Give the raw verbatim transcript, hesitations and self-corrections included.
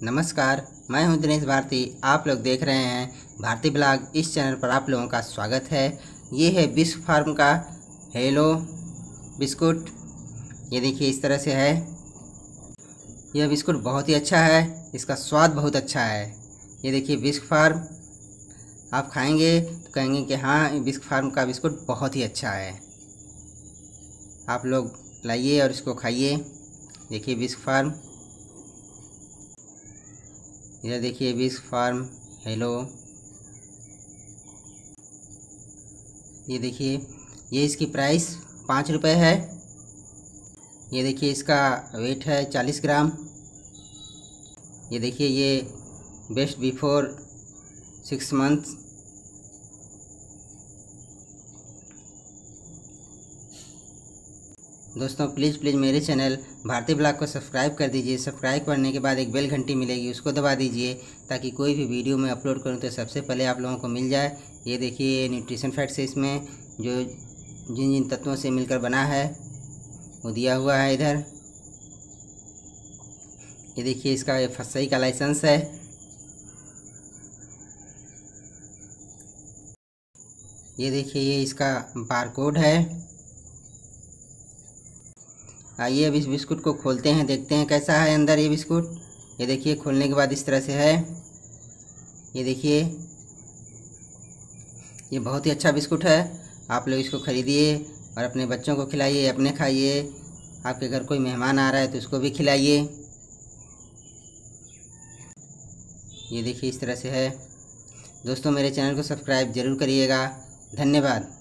नमस्कार, मैं हूं दिनेश भारती। आप लोग देख रहे हैं भारती ब्लॉग। इस चैनल पर आप लोगों का स्वागत है। ये है बिस्क फार्म का हेलो बिस्कुट। ये देखिए इस तरह से है। यह बिस्कुट बहुत ही अच्छा है, इसका स्वाद बहुत अच्छा है। ये देखिए बिस्क फार्म, आप खाएंगे तो कहेंगे कि हाँ, बिस्क फार्म का बिस्कुट बहुत ही अच्छा है। आप लोग लाइए और इसको खाइए। देखिए बिस्क फार्म, इधर देखिए बिस्क फार्म हेलो। ये देखिए, ये इसकी प्राइस पाँच रुपये है। ये देखिए इसका वेट है चालीस ग्राम। ये देखिए ये बेस्ट बिफोर सिक्स मंथ्स। दोस्तों प्लीज़ प्लीज़ मेरे चैनल भारती ब्लॉग को सब्सक्राइब कर दीजिए। सब्सक्राइब करने के बाद एक बेल घंटी मिलेगी, उसको दबा दीजिए ताकि कोई भी वीडियो मैं अपलोड करूं तो सबसे पहले आप लोगों को मिल जाए। ये देखिए न्यूट्रिशन फैक्ट्स है, इसमें जो जिन जिन तत्वों से मिलकर बना है वो दिया हुआ है इधर। ये देखिए इसका एफ एस सी आई का लाइसेंस है। ये देखिए ये इसका बार कोड है। आइए अब इस बिस्कुट को खोलते हैं, देखते हैं कैसा है अंदर ये बिस्कुट। ये देखिए खोलने के बाद इस तरह से है। ये देखिए ये बहुत ही अच्छा बिस्कुट है। आप लोग इसको ख़रीदिए और अपने बच्चों को खिलाइए, अपने खाइए। आपके घर कोई मेहमान आ रहा है तो उसको भी खिलाइए। ये देखिए इस तरह से है। दोस्तों मेरे चैनल को सब्सक्राइब ज़रूर करिएगा। धन्यवाद।